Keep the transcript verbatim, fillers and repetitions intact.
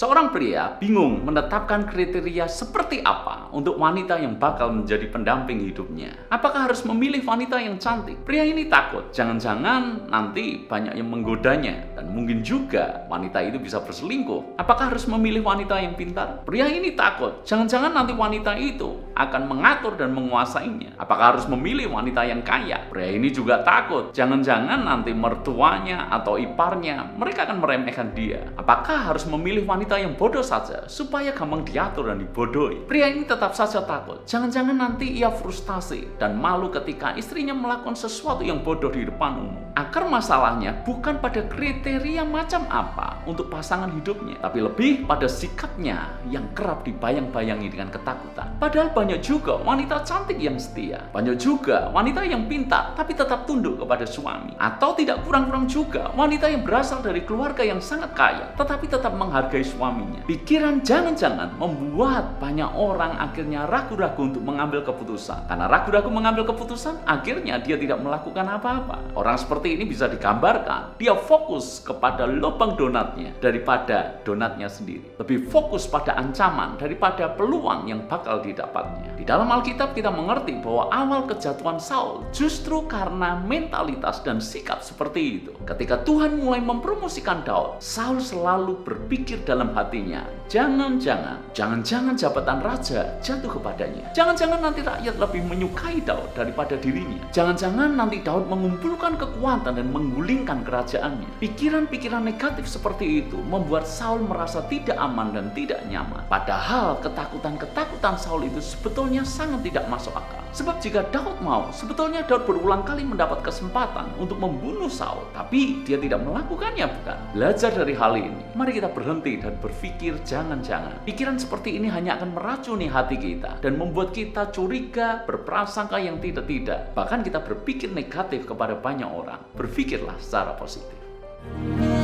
Seorang pria bingung menetapkan kriteria seperti apa untuk wanita yang bakal menjadi pendamping hidupnya. Apakah harus memilih wanita yang cantik? Pria ini takut, jangan-jangan nanti banyak yang menggodanya dan mungkin juga wanita itu bisa berselingkuh. Apakah harus memilih wanita yang pintar? Pria ini takut, jangan-jangan nanti wanita itu akan mengatur dan menguasainya. Apakah harus memilih wanita yang kaya? Pria ini juga takut, jangan-jangan nanti mertuanya atau iparnya mereka akan meremehkan dia. Apakah harus memilih wanita yang bodoh saja supaya gampang diatur dan dibodohi? Pria ini tetap saja takut, jangan-jangan nanti ia frustasi dan malu ketika istrinya melakukan sesuatu yang bodoh di depan umum. Akar masalahnya bukan pada kriteria macam apa untuk pasangan hidupnya, tapi lebih pada sikapnya yang kerap dibayang-bayangi dengan ketakutan. Padahal banyak juga wanita cantik yang setia, banyak juga wanita yang pintar tapi tetap tunduk kepada suami, atau tidak kurang-kurang juga wanita yang berasal dari keluarga yang sangat kaya tetapi tetap menghargai suaminya. Pikiran jangan-jangan membuat banyak orang akhirnya ragu-ragu untuk mengambil keputusan. Karena ragu-ragu mengambil keputusan, akhirnya dia tidak melakukan apa-apa. Orang seperti ini bisa digambarkan, dia fokus kepada lubang donatnya daripada donatnya sendiri. Lebih fokus pada ancaman daripada peluang yang bakal didapatnya. Di dalam Alkitab kita mengerti bahwa awal kejatuhan Saul justru karena mentalitas dan sikap seperti itu. Ketika Tuhan mulai mempromosikan Daud, Saul selalu berpikir dalam hatinya, jangan-jangan, jangan-jangan jabatan raja jatuh kepadanya. Jangan-jangan nanti rakyat lebih menyukai Daud daripada dirinya. Jangan-jangan nanti Daud mengumpulkan kekuatan dan menggulingkan kerajaannya. Pikiran-pikiran negatif seperti itu membuat Saul merasa tidak aman dan tidak nyaman. Padahal ketakutan-ketakutan Saul itu sebetulnya sangat tidak masuk akal. Sebab jika Daud mau, sebetulnya Daud berulang kali mendapat kesempatan untuk membunuh Saul, tapi dia tidak melakukannya, bukan? Belajar dari hal ini, mari kita berhenti dan berpikir jangan-jangan pikiran seperti ini hanya akan meracuni hati kita dan membuat kita curiga, berprasangka yang tidak-tidak. Bahkan kita berpikir negatif kepada banyak orang. Berpikirlah secara positif.